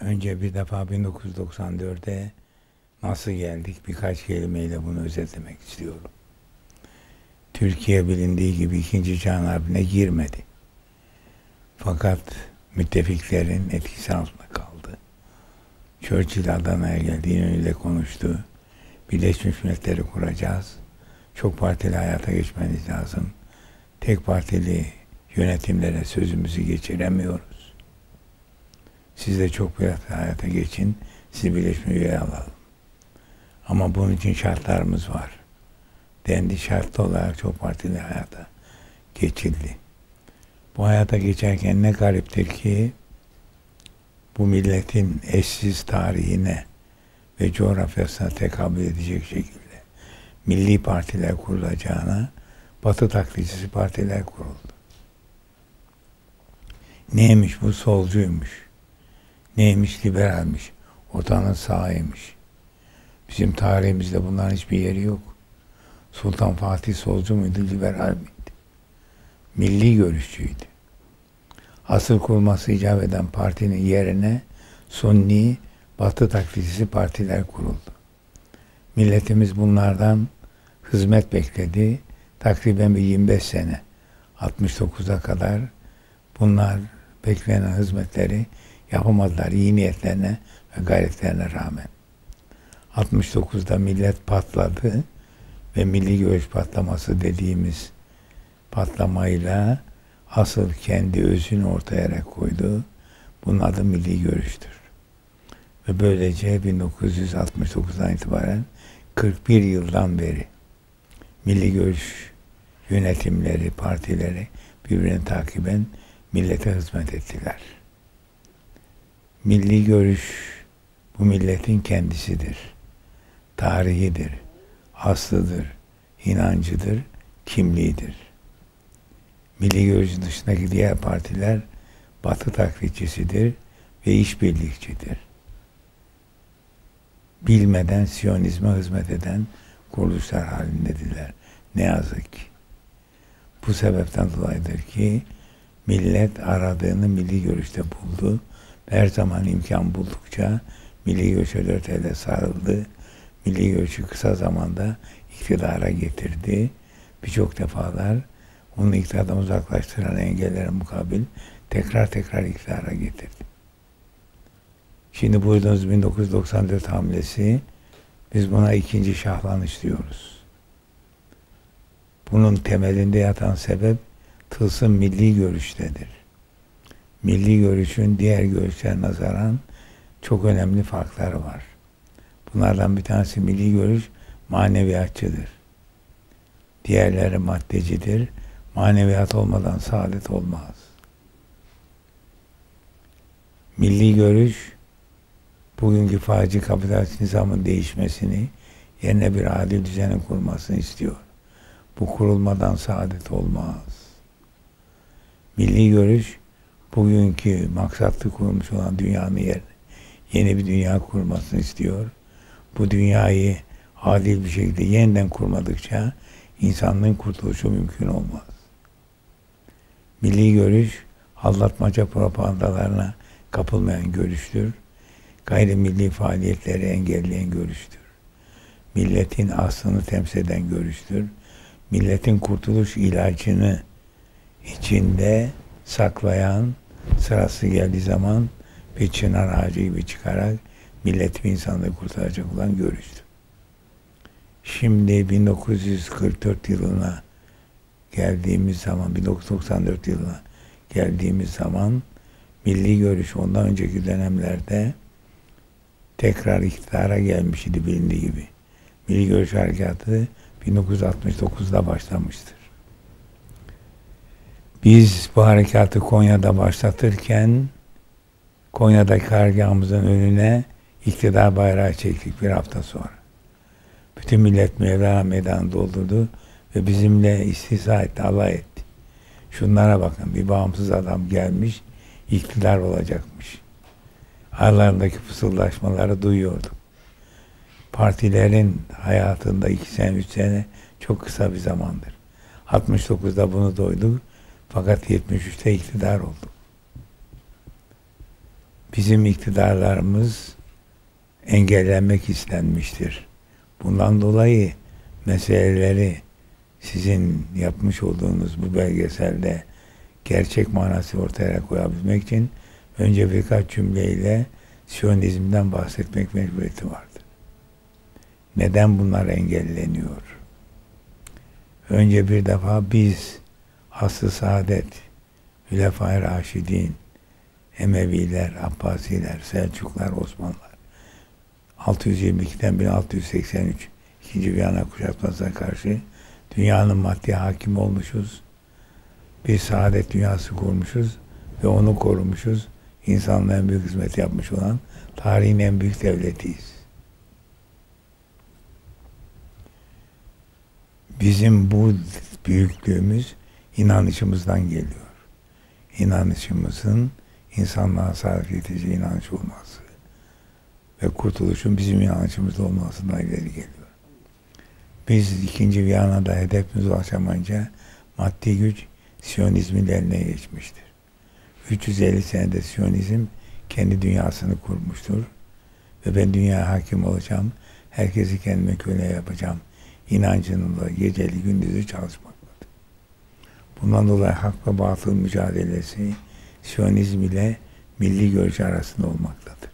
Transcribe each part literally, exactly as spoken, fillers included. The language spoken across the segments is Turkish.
Önce bir defa bin dokuz yüz doksan dörde nasıl geldik birkaç kelimeyle bunu özetlemek istiyorum. Türkiye bilindiği gibi ikinci Cihan Harbi'ne girmedi. Fakat müttefiklerin etkisi altında kaldı. Churchill Adana'ya geldi, İnönü'yle konuştu. Birleşmiş Milletleri kuracağız. Çok partili hayata geçmeniz lazım. Tek partili yönetimlere sözümüzü geçiremiyoruz. Siz de çok partili hayata geçin. Sizi Birleşmiş Milletler'e alalım. Ama bunun için şartlarımız var. Dendi, şartlı olarak çok partili hayata geçildi. Bu hayata geçerken ne gariptir ki bu milletin eşsiz tarihine ve coğrafyasına tekabül edecek şekilde milli partiler kurulacağına Batı taklitçisi partiler kuruldu. Neymiş bu? Solcuymuş. Neymiş? Liberalmiş. Ortanın sağıymış. Bizim tarihimizde bunların hiçbir yeri yok. Sultan Fatih solcu muydu, liberal miydi? Milli görüşçüydü. Asıl kurulması icap eden partinin yerine Sunni, Batı taklitçisi partiler kuruldu. Milletimiz bunlardan hizmet bekledi. Takriben bir yirmi beş sene, altmış dokuza kadar bunlar beklenen hizmetleri yapamadılar iyi niyetlerine ve gayretlerine rağmen. altmış dokuzda millet patladı ve milli görüş patlaması dediğimiz patlamayla asıl kendi özünü ortaya koydu. Bunun adı milli görüştür. Ve böylece bin dokuz yüz altmış dokuzdan itibaren kırk bir yıldan beri milli görüş yönetimleri, partileri birbirini takiben millete hizmet ettiler. Milli görüş bu milletin kendisidir. Tarihidir, aslıdır, inancıdır, kimliğidir. Milli görüşün dışındaki diğer partiler Batı taklitçisidir ve işbirlikçidir. Bilmeden Siyonizme hizmet eden kuruluşlar halindedirler. Ne yazık ki. Bu sebepten dolayıdır ki millet aradığını milli görüşte buldu. Her zaman imkan buldukça milli görüşe dört elle sarıldı. Milli görüşü kısa zamanda iktidara getirdi. Birçok defalar onu iktidardan uzaklaştıran engellere mukabil tekrar tekrar iktidara getirdi. Şimdi buyurduğunuz bin dokuz yüz doksan dört hamlesi, biz buna ikinci şahlanış diyoruz. Bunun temelinde yatan sebep tılsım milli görüştedir. Milli görüşün diğer görüşlere nazaran çok önemli farkları var. Bunlardan bir tanesi milli görüş maneviyatçıdır. Diğerleri maddecidir. Maneviyat olmadan saadet olmaz. Milli görüş bugünkü faci kapitalist nizamın değişmesini, yerine bir adil düzenin kurmasını istiyor. Bu kurulmadan saadet olmaz. Milli görüş bugünkü maksatlı kurulmuş olan dünyanın yerine yeni bir dünya kurmasını istiyor. Bu dünyayı adil bir şekilde yeniden kurmadıkça insanlığın kurtuluşu mümkün olmaz. Milli görüş aldatmaca propagandalarına kapılmayan görüştür. Gayrimilli faaliyetleri engelleyen görüştür. Milletin aslını temsil eden görüştür. Milletin kurtuluş ilacını içinde saklayan, sırası geldiği zaman bir çınar ağacı gibi çıkarak millet ve insanlığı kurtaracak olan görüştür. Şimdi bin dokuz yüz kırk dört yılına geldiğimiz zaman, bin dokuz yüz doksan dört yılına geldiğimiz zaman milli görüş ondan önceki dönemlerde tekrar iktidara gelmiş idi bilindiği gibi. Milli Görüş Harekatı bin dokuz yüz altmış dokuzda başlamıştır. Biz bu harekatı Konya'da başlatırken Konya'daki karargahımızın önüne iktidar bayrağı çektik bir hafta sonra. Bütün millet Mevlana meydanı doldurdu ve bizimle istihza etti, alay etti. Şunlara bakın, bir bağımsız adam gelmiş, iktidar olacakmış. Aralarındaki fısıldaşmaları duyuyorduk. Partilerin hayatında iki sene, üç sene çok kısa bir zamandır. altmış dokuzda bunu doyduk, fakat yetmiş üçte iktidar olduk. Bizim iktidarlarımız engellenmek istenmiştir. Bundan dolayı meseleleri sizin yapmış olduğunuz bu belgeselde gerçek manası ortaya koyabilmek için önce birkaç cümleyle Siyonizm'den bahsetmek mecburiyeti vardır. Neden bunlar engelleniyor? Önce bir defa biz Asr-ı Saadet, Hülefai Raşidin, Emeviler, Abbasiler, Selçuklar, Osmanlılar altı yüz yirmi ikiden bin altı yüz seksen üç ikinci Viyana kuşatmasına karşı dünyanın maddi hakim olmuşuz. Bir saadet dünyası kurmuşuz ve onu korumuşuz. İnsanlığa en büyük hizmet yapmış olan tarihin en büyük devletiyiz. Bizim bu büyüklüğümüz inanışımızdan geliyor. İnanışımızın insanlığa sahip yetici inanç olması ve kurtuluşun bizim inanışımızda olmasından ileri geliyor. Biz ikinci Viyana'da hedefimize ulaşamayınca maddi güç Siyonizmin eline geçmiştir. üç yüz elli senede Siyonizm kendi dünyasını kurmuştur ve ben dünyaya hakim olacağım, herkesi kendime köle yapacağım inancınınla geceli gündüzü çalışmaktadır. Bundan dolayı hak ve batıl mücadelesi Siyonizm ile milli görüş arasında olmaktadır.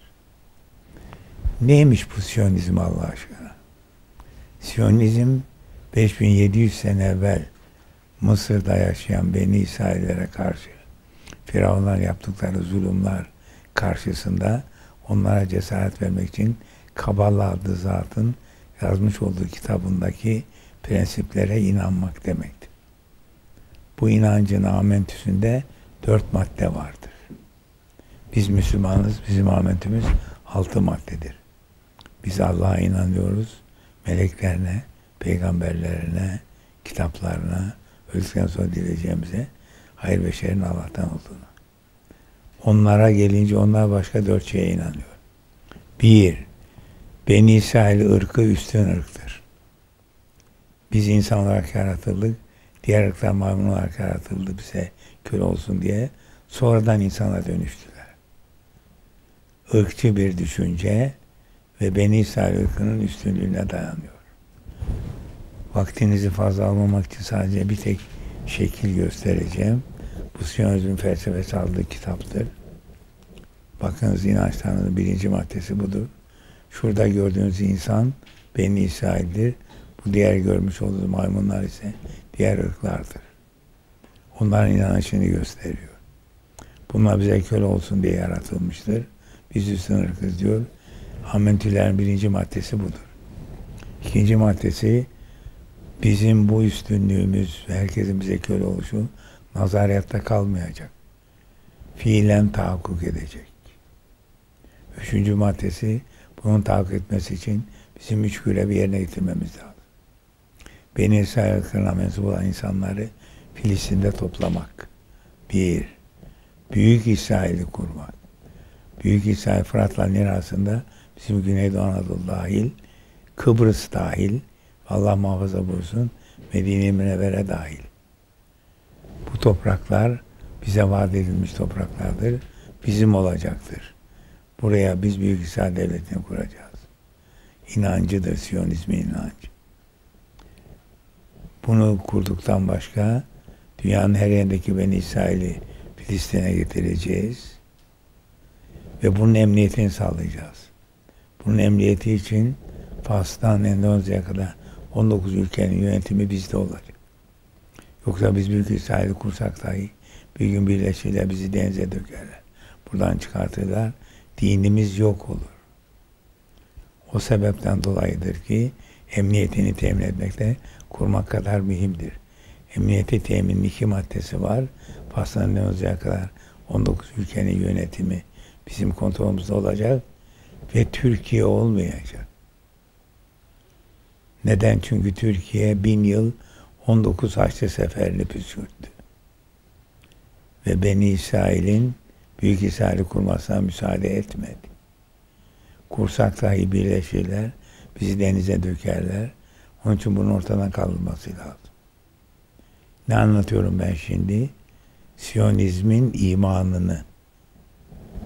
Neymiş bu Siyonizm Allah aşkına? Siyonizm beş bin yedi yüz sene evvel Mısır'da yaşayan Beni İsraillere karşı Firavunlar yaptıkları zulümler karşısında onlara cesaret vermek için Kabala adlı zatın yazmış olduğu kitabındaki prensiplere inanmak demektir. Bu inancın amentüsünde dört madde vardır. Biz Müslümanız, bizim amentümüz altı maddedir. Biz Allah'a inanıyoruz, meleklerine, peygamberlerine, kitaplarına, öldükten sonra dileyeceğimize, hayır ve şerrin Allah'tan olduğunu. Onlara gelince onlar başka dört şeye inanıyor. Bir, Beni İsrail ırkı üstün ırktır. Biz insan olarak yaratıldık, diğer ırklar maymun olarak yaratıldı bize köle olsun diye. Sonradan insana dönüştüler. Irkçı bir düşünce ve Beni İsrail ırkının üstünlüğüne dayanıyor. Vaktinizi fazla almamak için sadece bir tek şekil göstereceğim. Bu Siyonizm felsefesi adlı kitaptır. Bakınız inançlarının birinci maddesi budur. Şurada gördüğünüz insan Beni İsrail'dir. Bu diğer görmüş olduğunuz maymunlar ise diğer ırklardır. Onların inanışını gösteriyor. Bunlar bize köle olsun diye yaratılmıştır. Biz üstün ırkız diyor. Amentülerin birinci maddesi budur. İkinci maddesi bizim bu üstünlüğümüz ve herkesin bize köle oluşu nazariyatta kalmayacak. Fiilen tahakkuk edecek. Üçüncü maddesi bunun tahakkuk etmesi için bizim üç görevi yerine getirmemiz lazım. Beni İsrail ırkına mensup olan insanları Filistin'de toplamak. Bir, Büyük İsrail'i kurmak. Büyük İsrail Fırat'la Nil arasında bizim Güneydoğu Anadolu dahil, Kıbrıs dahil, Allah muhafaza buyursun, Medine-i Münevvere dahil. Bu topraklar bize vaat edilmiş topraklardır. Bizim olacaktır. Buraya biz Büyük İsrail Devleti'ni kuracağız. İnancıdır Siyonizmin inancı. Bunu kurduktan başka dünyanın her yerindeki Beni İsrail'i Filistin'e getireceğiz. Ve bunun emniyetini sağlayacağız. Bunun emniyeti için Fas'tan Endonezya'ya kadar on dokuz ülkenin yönetimi bizde olacak. Yoksa biz Büyük İsrail'i kursak dahi bir gün birleşirler, bizi denize dökerler. Buradan çıkartırlar. Dinimiz yok olur. O sebepten dolayıdır ki emniyetini temin etmekte kurmak kadar mühimdir. Emniyeti teminin iki maddesi var. Fas'tan Endonezya'ya kadar on dokuz ülkenin yönetimi bizim kontrolümüzde olacak ve Türkiye olmayacak. Neden? Çünkü Türkiye bin yıl on dokuz Haçlı seferini püskürttü. Ve Beni İsrail'in Büyük İsrail'i kurmasına müsaade etmedi. Kursak dahi birleşirler, bizi denize dökerler. Onun için bunun ortadan kaldırılması lazım. Ne anlatıyorum ben şimdi? Siyonizmin imanını,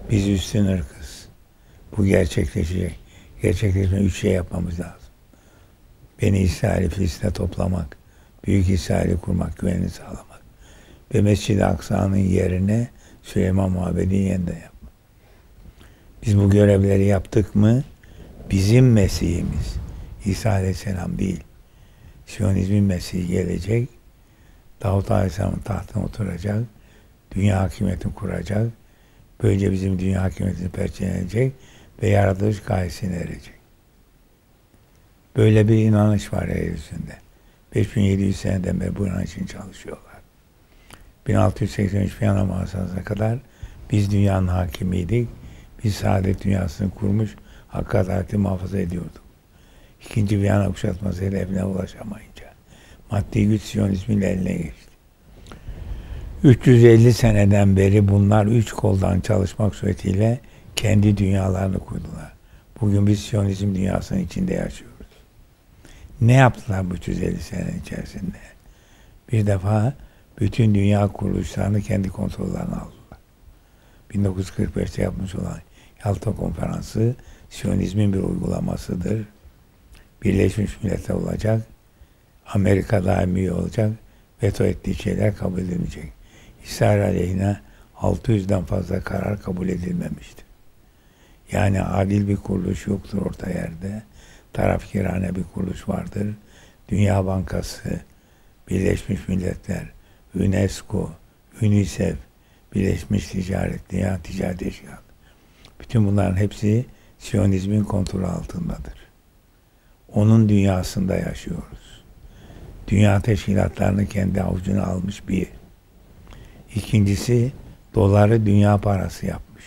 Biz üstün ırkız. Bu gerçekleşecek. Gerçekleşme üç şey yapmamız lazım. Beni İsrail'i Filistin'e toplamak, Büyük İsrail'i kurmak, güvenini sağlamak ve Mescid-i Aksa'nın yerine Süleyman Mabedi'ni yeniden yapmak. Biz bu görevleri yaptık mı bizim Mesih'imiz İsa Aleyhisselam değil, Siyonizmin Mesih'i gelecek, Davut Aleyhisselam'ın tahtına oturacak, dünya hakimiyetini kuracak, böylece bizim dünya hakimiyetini perçinleyecek ve yaratılış gayesine erecek. Böyle bir inanış var yeryüzünde. beş bin yedi yüz seneden beri bu inanç için çalışıyorlar. bin altı yüz seksen üç Viyana Muhasarası'na kadar biz dünyanın hakimiydik. Biz saadet dünyasını kurmuş, hak adaleti muhafaza ediyorduk. İkinci Viyana kuşatmasıyla evine ulaşamayınca maddi güç Siyonizmin eline geçti. üç yüz elli seneden beri bunlar üç koldan çalışmak suretiyle kendi dünyalarını kurdular. Bugün biz Siyonizm dünyasının içinde yaşıyoruz. Ne yaptılar bu üç yüz elli senenin içerisinde? Bir defa bütün dünya kuruluşlarını kendi kontrollerine aldılar. bin dokuz yüz kırk beşte yapmış olan Yalta Konferansı Siyonizmin bir uygulamasıdır. Birleşmiş Milletler olacak, Amerika daimi üye olacak, veto ettiği şeyler kabul edilmeyecek. İsrail aleyhine altı yüzden fazla karar kabul edilmemiştir. Yani adil bir kuruluş yoktur orta yerde. Tarafkirane bir kuruluş vardır. Dünya Bankası, Birleşmiş Milletler, UNESCO, UNICEF, Birleşmiş Ticaret, Dünya Ticaret Teşkilatı. Bütün bunların hepsi Siyonizmin kontrolü altındadır. Onun dünyasında yaşıyoruz. Dünya teşkilatlarını kendi avucuna almış bir. İkincisi, doları dünya parası yapmış.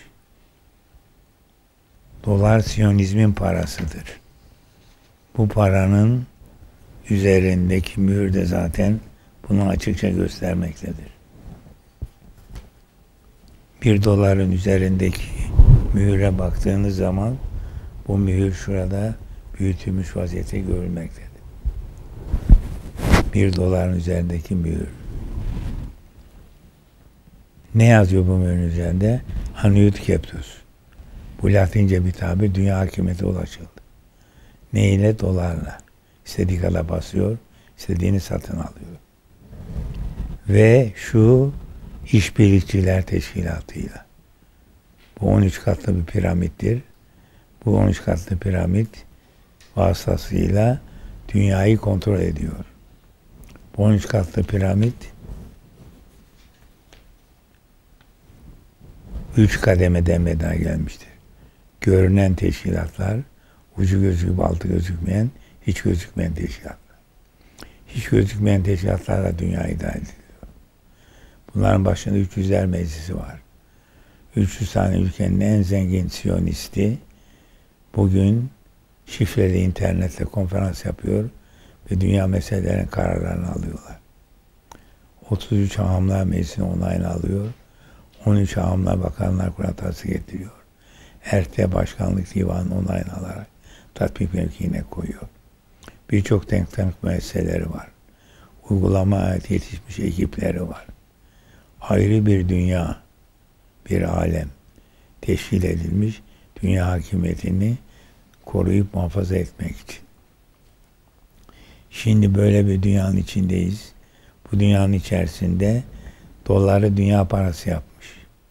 Dolar Siyonizmin parasıdır. Bu paranın üzerindeki mühür de zaten bunu açıkça göstermektedir. Bir doların üzerindeki mühüre baktığınız zaman bu mühür şurada büyütülmüş vaziyette görülmektedir. Bir doların üzerindeki mühür. Ne yazıyor bu mühürün üzerinde? Hanuit Keptus. Bu Latince bir tabir, dünya hakimiyete ulaşıldı. Ne ile? Dolarla. İstediği kadar basıyor, istediğini satın alıyor. Ve şu işbirlikçiler teşkilatıyla. Bu on üç katlı bir piramittir. Bu on üç katlı piramit vasıtasıyla dünyayı kontrol ediyor. Bu on üç katlı piramit üç kademeden meydana gelmiştir. Görünen teşkilatlar, ucu gözüküp altı gözükmeyen, hiç gözükmeyen teşkilatlar. Hiç gözükmeyen teşkilatlarla dünya idare ediliyor. Bunların başında üç yüzler Meclisi var. üç yüz tane ülkenin en zengin Siyonisti bugün şifreli internetle konferans yapıyor ve dünya meselelerinin kararlarını alıyorlar. otuz üç Ağamlar Meclisi'nin onayını alıyor. on üç Ağamlar Bakanlar Kurultayı'na getiriyor. R T Başkanlık Divanı'nın onayını alarak tatbik mevkiine koyuyor. Birçok denk tank müesseseleri var. Uygulama ait yetişmiş ekipleri var. Ayrı bir dünya, bir alem teşkil edilmiş dünya hakimiyetini koruyup muhafaza etmek için. Şimdi böyle bir dünyanın içindeyiz. Bu dünyanın içerisinde doları dünya parası yapmış.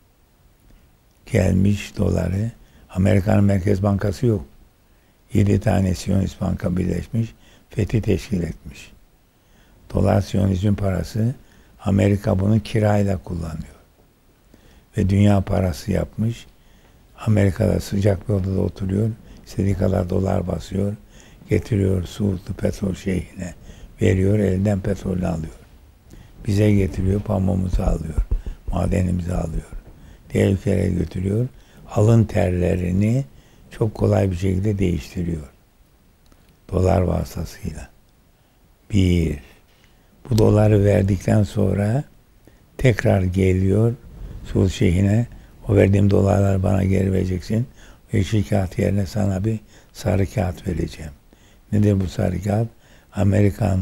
Gelmiş doları. Amerikan Merkez Bankası yok. Yedi tane Siyonist banka birleşmiş, fethi teşkil etmiş. Dolar Siyonizmin parası, Amerika bunu kirayla kullanıyor. Ve dünya parası yapmış. Amerika'da sıcak bir odada oturuyor, istediği kadar dolar basıyor, getiriyor Suudlu petrol şeyhine, veriyor, elinden petrolünü alıyor. Bize getiriyor, pamuğumuzu alıyor, madenimizi alıyor. Diğer ülkelere götürüyor, alın terlerini çok kolay bir şekilde değiştiriyor. Dolar vasıtasıyla. Bir, bu doları verdikten sonra tekrar geliyor Suud şeyhine, o verdiğim dolarları bana geri vereceksin. Yeşil kağıt yerine sana bir sarı kağıt vereceğim. Nedir bu sarı kağıt? Amerikan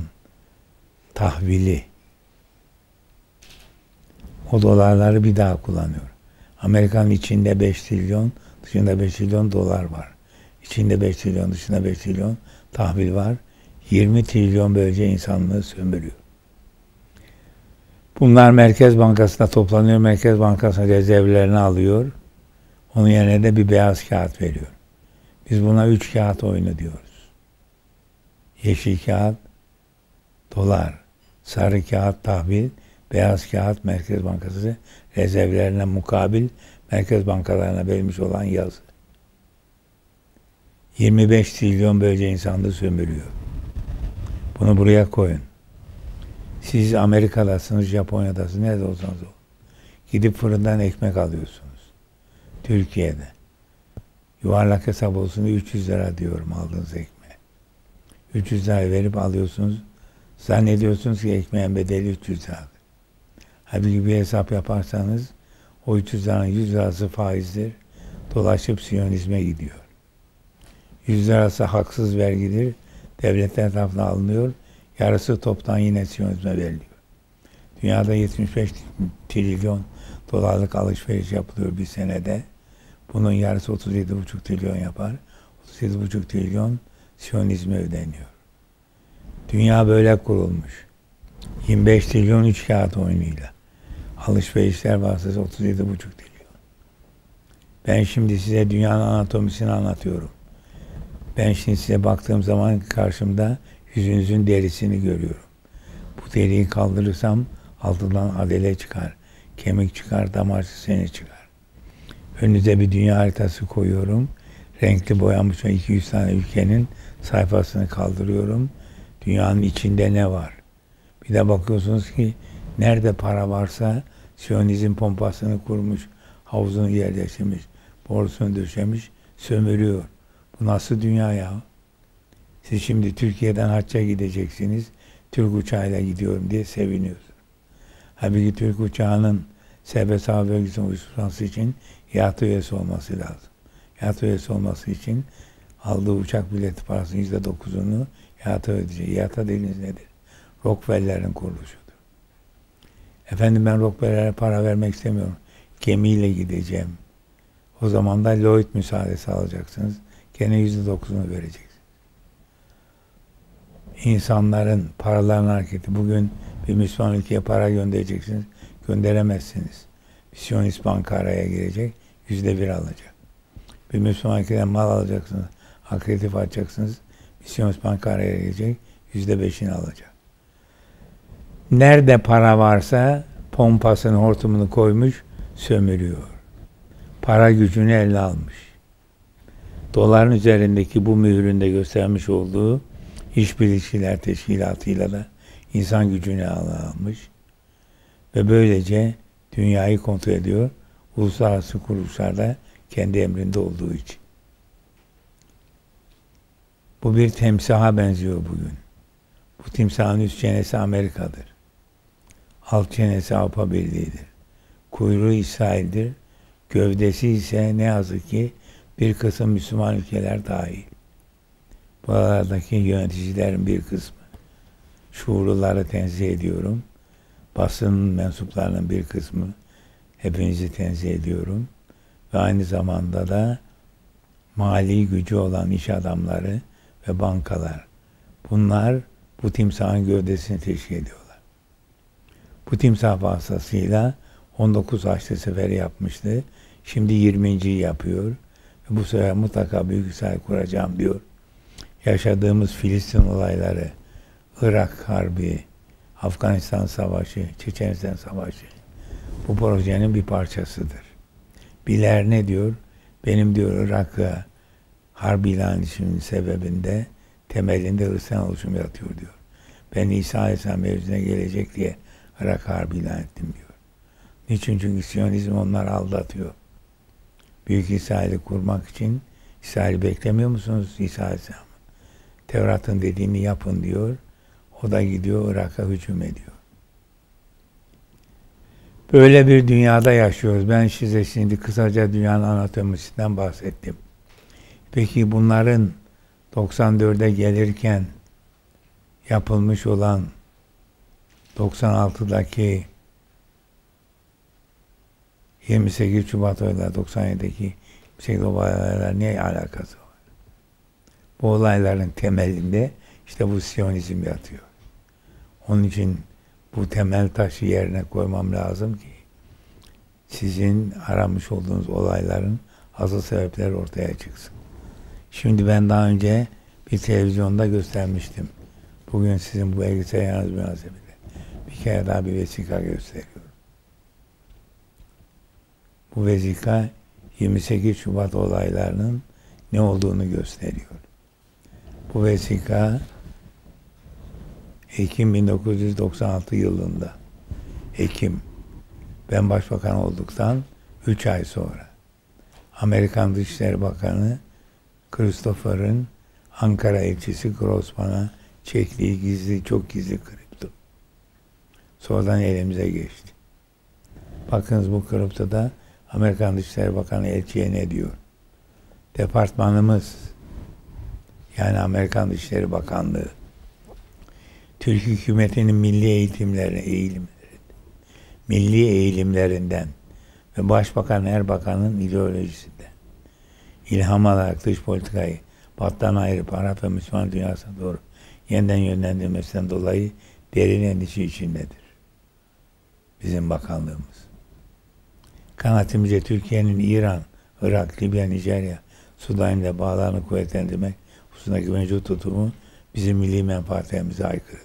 tahvili. O dolarları bir daha kullanıyor. Amerika'nın içinde beş trilyon, dışında beş trilyon dolar var. İçinde beş trilyon, dışında beş trilyon tahvil var. yirmi trilyon böylece insanlığı sömürüyor. Bunlar Merkez Bankası'na toplanıyor. Merkez Bankası rezervlerini alıyor. Onun yerine de bir beyaz kağıt veriyor. Biz buna üç kağıt oyunu diyoruz. Yeşil kağıt, dolar, sarı kağıt tahvil, beyaz kağıt Merkez Bankası rezervlerine mukabil merkez bankalarına verilmiş olan yazı. yirmi beş trilyon böylece insanlığı sömürüyor. Bunu buraya koyun. Siz Amerika'dasınız, Japonya'dasınız, nerede olsanız olun. Gidip fırından ekmek alıyorsunuz. Türkiye'de. Yuvarlak hesap olsun üç yüz lira diyorum aldığınız ekmeğe. üç yüz lira verip alıyorsunuz. Zannediyorsunuz ki ekmeğin bedeli üç yüz liradır. Halbuki bir hesap yaparsanız o üç yüz liranın yüz lirası faizdir. Dolaşıp Siyonizme gidiyor. yüz lirası haksız vergidir. Devletler tarafından alınıyor. Yarısı toptan yine Siyonizme veriliyor. Dünyada yetmiş beş trilyon dolarlık alışveriş yapılıyor bir senede. Bunun yarısı otuz yedi buçuk trilyon yapar. otuz yedi buçuk trilyon Siyonizme ödeniyor. Dünya böyle kurulmuş. yirmi beş trilyon üç kağıt oyunuyla. Alışverişler vasıtası otuz yedi buçuk trilyon. Ben şimdi size dünyanın anatomisini anlatıyorum. Ben şimdi size baktığım zaman karşımda yüzünüzün derisini görüyorum. Bu deriyi kaldırırsam altından adele çıkar, kemik çıkar, damar seni çıkar. Önünüze bir dünya haritası koyuyorum. Renkli boyanmış iki yüz tane ülkenin sayfasını kaldırıyorum. Dünyanın içinde ne var? Bir de bakıyorsunuz ki nerede para varsa Siyonizm pompasını kurmuş, havuzunu yerleştirmiş, borusunu döşemiş, sömürüyor. Bu nasıl dünya ya? Siz şimdi Türkiye'den hacca gideceksiniz. Türk uçağıyla gidiyorum diye seviniyorsunuz. Halbuki Türk uçağının serbest hava bölgesine uçması için yat üyesi olması lazım. Yat üyesi olması için aldığı uçak bileti parasının yüzde dokuzunu yata ödeyecek. Yata dediğiniz nedir? Rockefeller'in kuruluşudur. Efendim ben Rockefeller'e para vermek istemiyorum. Gemiyle gideceğim. O zaman da Lloyd müsaadesi alacaksınız. Gene yüzde dokuzunu vereceksiniz. İnsanların paraların hareketi. Bugün bir Müslüman ülkeye para göndereceksiniz. Gönderemezsiniz. Bir Siyonist banka araya girecek. Yüzde bir alacak. Bir Müslüman ülkeden mal alacaksınız. Akreditif açacaksınız. Bir Siyonist banka araya girecek. Yüzde beşini alacak. Nerede para varsa pompasını, hortumunu koymuş, sömürüyor. Para gücünü eline almış. Doların üzerindeki bu mühründe göstermiş olduğu İşbirlikçiler Teşkilatı'yla da insan gücünü almış ve böylece dünyayı kontrol ediyor. Uluslararası kuruluşlarda kendi emrinde olduğu için. Bu bir timsaha benziyor bugün. Bu timsahın üst çenesi Amerika'dır. Alt çenesi Avrupa Birliği'dir. Kuyruğu İsrail'dir. Gövdesi ise ne yazık ki bir kısım Müslüman ülkeler dahil. Buralardaki yöneticilerin bir kısmı. Şuurluları tenzih ediyorum. Basın mensuplarının bir kısmı. Hepinizi tenzih ediyorum. Ve aynı zamanda da mali gücü olan iş adamları ve bankalar. Bunlar bu timsahın gövdesini teşkil ediyorlar. Bu timsah vasıtasıyla on dokuz Haçlı Seferi yapmıştı. Şimdi yirminciyi yapıyor. Ve bu sefer mutlaka büyük İsrail kuracağım diyor. Yaşadığımız Filistin olayları, Irak Harbi, Afganistan Savaşı, Çeçenistan Savaşı bu projenin bir parçasıdır. Biler ne diyor? Benim diyor Irak'a harbi ilan işimin sebebinde temelinde Hristiyan oluşum yatıyor diyor. Ben İsa Aleyhisselam mevzine gelecek diye Irak harbi ilan ettim diyor. Niçin? Çünkü Siyonizm onları aldatıyor. Büyük İsrail'i kurmak için İsrail'i beklemiyor musunuz İsa Aleyhisselam? Tevrat'ın dediğini yapın diyor. O da gidiyor Irak'a hücum ediyor. Böyle bir dünyada yaşıyoruz. Ben size şimdi kısaca dünyanın anatomisinden bahsettim. Peki bunların doksan dörde gelirken yapılmış olan doksan altıdaki yirmi sekiz Şubat olayları doksan yedideki yirmi sekiz olaylar niye alakası var? Bu olayların temelinde işte bu Siyonizm yatıyor. Onun için bu temel taşı yerine koymam lazım ki sizin aramış olduğunuz olayların asıl sebepleri ortaya çıksın. Şimdi ben daha önce bir televizyonda göstermiştim. Bugün sizin bu belgesel yalnız münasebetiyle bir kere daha bir vesika gösteriyorum. Bu vesika yirmi sekiz Şubat olaylarının ne olduğunu gösteriyor. Bu vesika Ekim bin dokuz yüz doksan altı yılında, Ekim, ben başbakan olduktan üç ay sonra Amerikan Dışişleri Bakanı Christopher'ın Ankara elçisi Grossman'a çektiği gizli, çok gizli kripto. Sonradan elimize geçti. Bakınız bu kriptoda Amerikan Dışişleri Bakanı elçiye ne diyor? Departmanımız, yani Amerikan Dışişleri Bakanlığı, Türk hükümetinin milli eğitimleri, eğilimleri, milli eğilimlerinden ve Başbakan Erbakan'ın ideolojisinden ilham alarak dış politikayı Batı'dan ayırıp Arap ve Müslüman dünyasına doğru yeniden yönlendirmesinden dolayı derin endişe içindedir bizim bakanlığımız. Kanaatimizce Türkiye'nin İran, Irak, Libya, Nijerya, Sudan ile bağlarını kuvvetlendirmek hususundaki mevcut tutumu bizim milli menfaatlerimize aykırıdır.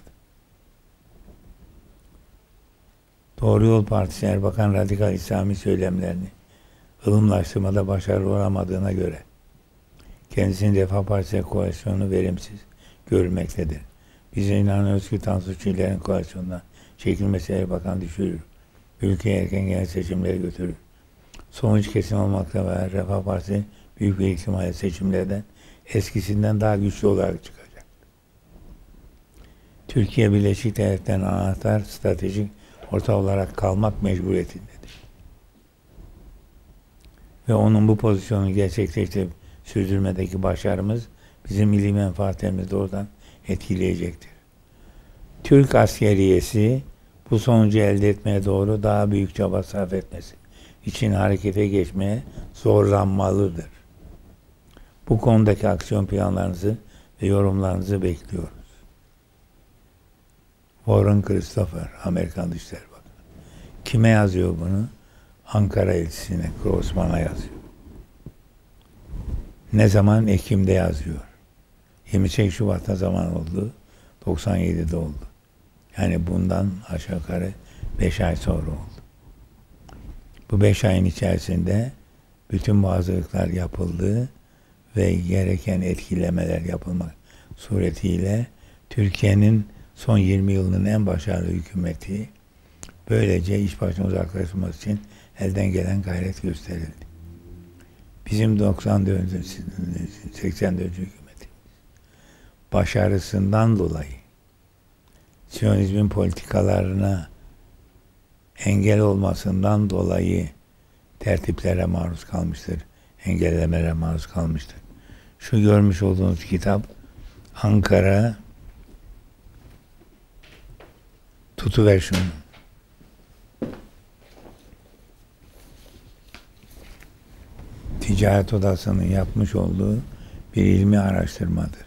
Doğru Yol Partisi Erbakan radikal İslami söylemlerini ılımlaştırmada başarılı olamadığına göre kendisinin Refah Partisi koalisyonu verimsiz görülmektedir. Biz İnan Özgür Tansu Çiller'in koalisyonuna çekilmesi Erbakan düşürür. Ülkeye erken genel seçimleri götürür. Sonuç kesin olmakla beraber Refah Partisi büyük bir ihtimalle seçimlerden eskisinden daha güçlü olarak çıkacak. Türkiye Birleşik Devletleri'nin anahtar stratejik ortağı olarak kalmak mecburiyetindedir. Ve onun bu pozisyonu gerçekleştirip sürdürmedeki başarımız bizim milli menfaatlerimizi doğrudan etkileyecektir. Türk askeriyesi bu sonucu elde etmeye doğru daha büyük çaba sarf etmesi için harekete geçmeye zorlanmalıdır. Bu konudaki aksiyon planlarınızı ve yorumlarınızı bekliyoruz. Warren Christopher, Amerikan Dışişleri Bakanı. Kime yazıyor bunu? Ankara elçisine, Grossman'a yazıyor. Ne zaman? Ekim'de yazıyor. yirmi sekiz Şubat'ta zaman oldu. doksan yedide oldu. Yani bundan aşağı yukarı beş ay sonra oldu. Bu beş ayın içerisinde bütün bu hazırlıklar yapıldı ve gereken etkilemeler yapılmak suretiyle Türkiye'nin son yirmi yılının en başarılı hükümeti böylece iş başına uzaklaşması için elden gelen gayret gösterildi. Bizim doksan dördüncü seksen dördüncü hükümetimiz başarısından dolayı Siyonizmin politikalarına engel olmasından dolayı tertiplere maruz kalmıştır, engellemelere maruz kalmıştır. Şu görmüş olduğunuz kitap Ankara tutuver şunu. Ticaret Odası'nın yapmış olduğu bir ilmi araştırmadır.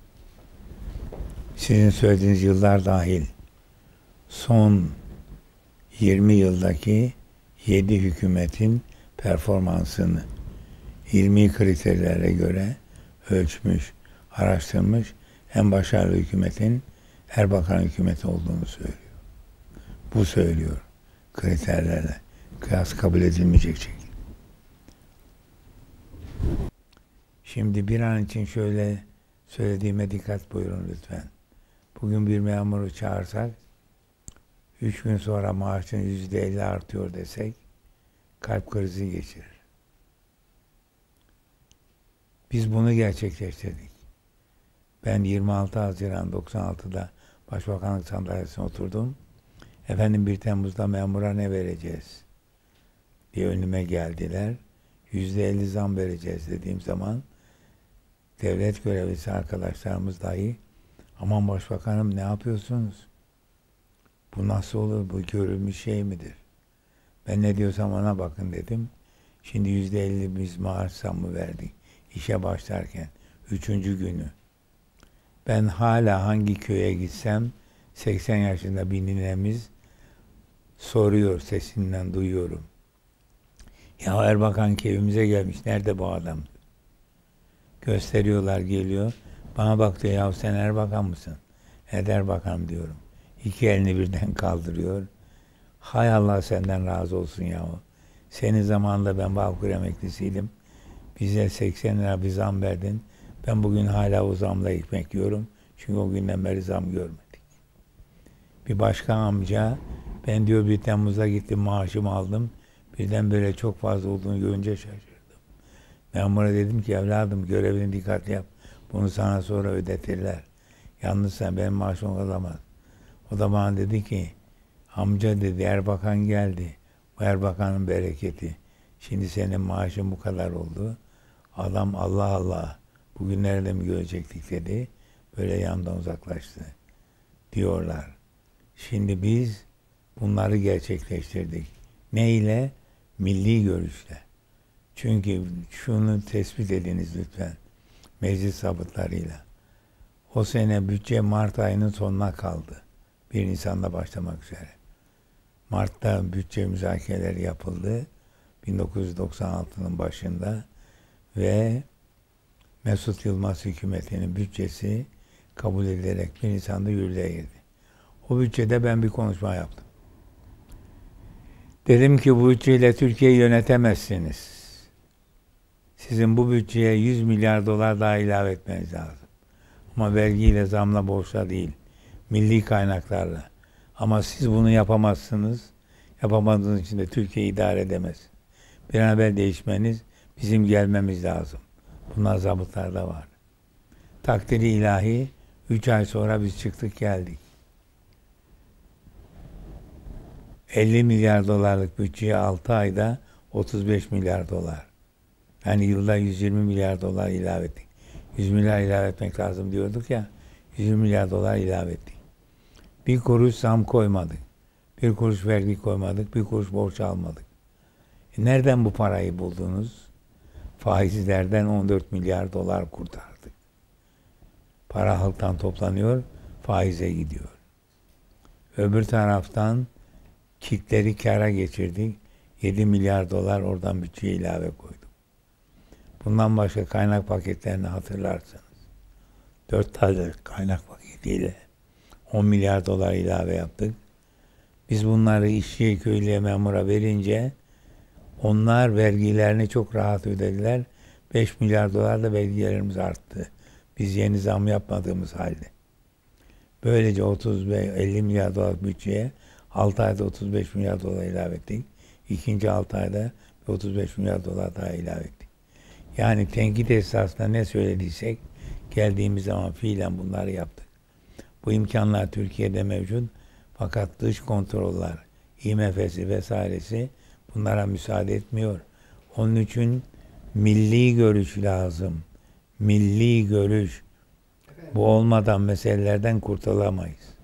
Sizin söylediğiniz yıllar dahil son yirmi yıldaki yedi hükümetin performansını ilmi kriterlere göre ölçmüş, araştırmış, en başarılı hükümetin Erbakan hükümeti olduğunu söylüyor. Bu söylüyor kriterlerle. Kıyas kabul edilmeyecek şekilde. Şimdi bir an için şöyle söylediğime dikkat buyurun lütfen. Bugün bir memuru çağırsak, üç gün sonra maaşın yüzde elli artıyor desek, kalp krizi geçirir. Biz bunu gerçekleştirdik. Ben yirmi altı Haziran doksan altıda Başbakanlık sandalyesine oturdum. Efendim bir Temmuz'da memura ne vereceğiz diye önüme geldiler. Yüzde elli zam vereceğiz dediğim zaman devlet görevlisi arkadaşlarımız dahi aman başbakanım ne yapıyorsunuz? Bu nasıl olur? Bu görülmüş şey midir? Ben ne diyorsam ona bakın dedim. Şimdi yüzde elli biz maaş zammı verdik. İşe başlarken. Üçüncü günü. Ben hala hangi köye gitsem seksen yaşında bir ninemiz soruyor, sesinden duyuyorum. Ya Erbakan köyümüze gelmiş. Nerede bu adam? Gösteriyorlar, geliyor. Bana bak diyor, ya sen Erbakan mısın? Evet Erbakan diyorum. İki elini birden kaldırıyor. Hay Allah senden razı olsun yahu. Senin zamanında ben Bağkur emeklisiydim. Bize seksen lira bir zam verdin. Ben bugün hala o zamla ekmek yiyorum. Çünkü o günden beri zam görmedik. Bir başka amca, ben diyor bir Temmuz'da gittim maaşımı aldım. Birden böyle çok fazla olduğunu görünce şaşırdım. Memura dedim ki evladım görevini dikkatli yap. Bunu sana sonra ödetirler. Yalnız sen benim maaşımı alamaz. O da bana dedi ki amca dedi Erbakan geldi. Bu Erbakan'ın bereketi. Şimdi senin maaşın bu kadar oldu. Adam Allah Allah bugünlerde mi görecektik dedi. Böyle yandan uzaklaştı. Diyorlar. Şimdi biz bunları gerçekleştirdik. Ne ile? Milli görüşle. Çünkü şunu tespit ediniz lütfen. Meclis zabıtlarıyla. O sene bütçe Mart ayının sonuna kaldı. bir Nisan'da başlamak üzere. Mart'ta bütçe müzakereleri yapıldı. bin dokuz yüz doksan altının başında ve Mesut Yılmaz hükümetinin bütçesi kabul edilerek bir Nisan'da yürürlüğe girdi. O bütçede ben bir konuşma yaptım. Dedim ki bu bütçeyle Türkiye'yi yönetemezsiniz. Sizin bu bütçeye yüz milyar dolar daha ilave etmeniz lazım. Ama vergiyle, zamla, borçla değil. Milli kaynaklarla. Ama siz bunu yapamazsınız. Yapamadığınız için de Türkiye idare edemez. Bir an evvel değişmeniz, bizim gelmemiz lazım. Bunlar zabıtlarda var. Takdiri ilahi, üç ay sonra biz çıktık geldik. elli milyar dolarlık bütçeye altı ayda otuz beş milyar dolar. Yani yılda yüz yirmi milyar dolar ilave ettik. yüz milyar ilave etmek lazım diyorduk ya, yüz yirmi milyar dolar ilave ettik. Bir kuruş zam koymadık. Bir kuruş vergi koymadık. Bir kuruş borç almadık. E nereden bu parayı buldunuz? Faizlerden on dört milyar dolar kurtardık. Para halktan toplanıyor, faize gidiyor. Öbür taraftan kitleri kâra geçirdik. yedi milyar dolar oradan bütçeye ilave koyduk. Bundan başka kaynak paketlerini hatırlarsınız. dört tane kaynak paketiyle on milyar dolar ilave yaptık. Biz bunları işçiye, köylüye, memura verince onlar vergilerini çok rahat ödediler. beş milyar dolar da vergilerimiz arttı. Biz yeni zam yapmadığımız halde. Böylece otuz elli milyar dolar bütçeye altı ayda otuz beş milyar dolar ilave ettik. İkinci altı ayda otuz beş milyar dolar daha ilave ettik. Yani tenkit esasında ne söylediysek geldiğimiz zaman fiilen bunları yaptık. Bu imkanlar Türkiye'de mevcut. Fakat dış kontroller, I M F'si vesairesi bunlara müsaade etmiyor. Onun için milli görüş lazım. Milli görüş. Bu olmadan meselelerden kurtulamayız.